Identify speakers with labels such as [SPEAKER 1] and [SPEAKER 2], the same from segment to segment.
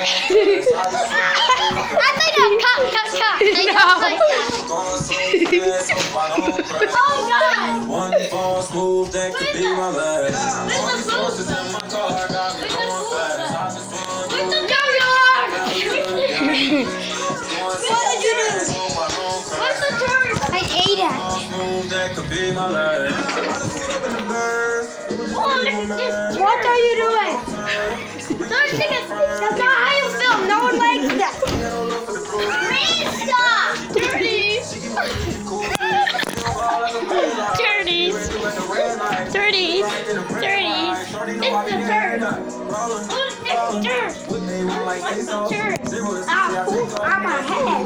[SPEAKER 1] Oh God!
[SPEAKER 2] One false move that could be my last. Horses in my car got me going fast. I just wanna
[SPEAKER 1] What did you do? What's the turn? I ate it.
[SPEAKER 2] move that could be my last.
[SPEAKER 1] What are you doing? That's not how you film. No one likes that. Please stop. Dirties. Dirties. Dirties. Dirties. It's the turd. It's the turd. What's the turd? Ah, poop on my head.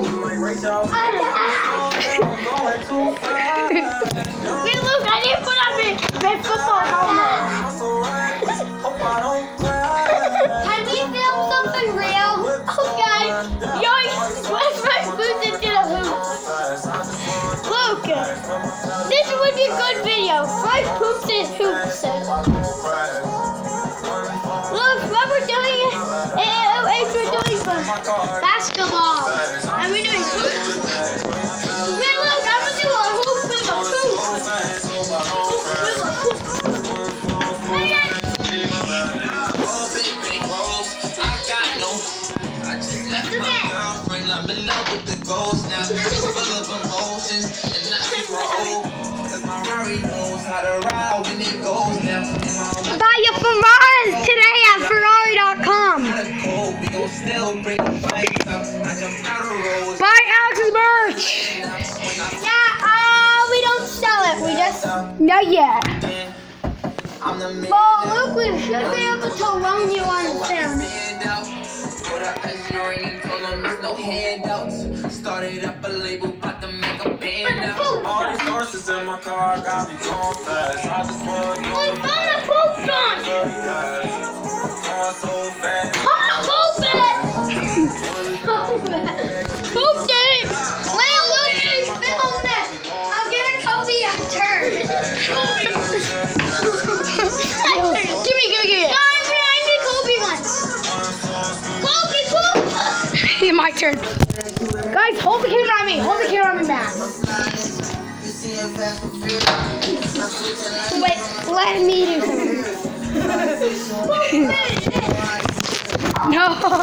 [SPEAKER 1] Wait, look, I didn't put on my football helmet. Can we film something real? Okay. Yoink! Where's my food into the hoop? Look, this would be a good video. My poops and hoops. Look, what we're doing is we're doing basketball. And we're doing hoops. Wait, look, I'm gonna do a hoop with a hoop. Buy your Ferraris today at Ferrari.com. Buy Alex's merch. Yeah, we don't sell it. We just not yet. Well, look, we should be able to loan you on film.
[SPEAKER 2] Started up a label, about to make a band out. All these horses in my car got me going fast. I just want to
[SPEAKER 1] We found a poop gun.
[SPEAKER 2] going so fast.
[SPEAKER 1] Poop it. Poop it. Wait, look, he's filmed it. I'll get a Kobe a turn. Give me. No, I need Kobe once. Kobe, poop. My turn. Guys, hold the camera on me. Hold the camera on me, man. Wait, let me do something. No.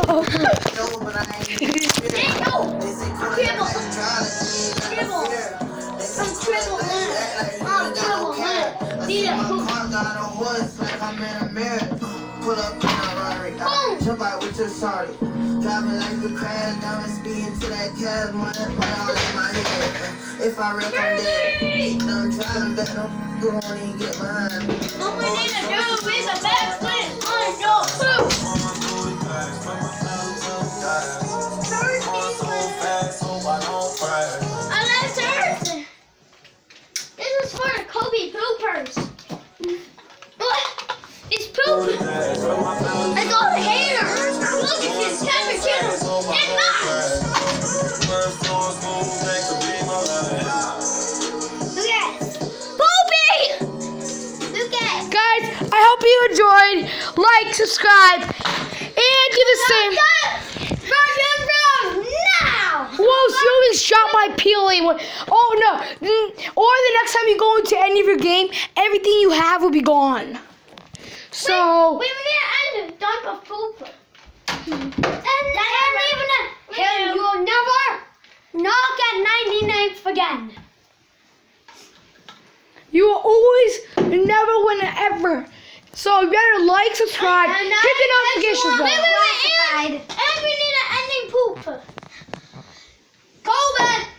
[SPEAKER 3] Pull up in a Rari, jump out with your shawty. Driving like a crash, down and speeding to that cash money, but all in my head. If I wreck, I'm dead. Done driving back, go on and get behind me.
[SPEAKER 1] All we need to do is a backflip on your poop. This is for the Kobe poopers. It's poop. It's all the haters. Look at this temperature and mine. Look at it. Poopy! Look at it.
[SPEAKER 4] Guys, I hope you enjoyed. Like, subscribe, and do the same.
[SPEAKER 1] Now!
[SPEAKER 4] Whoa, she always shot my peeling. Oh no. Or the next time you go into any of your game, everything you have will be gone. So
[SPEAKER 1] we need to end it. Dump a pooper. And you will never knock at 99th again.
[SPEAKER 4] you will always never win ever. So you better like, subscribe, hit the notifications bell.
[SPEAKER 1] Wait, and we need an ending poop. Go back.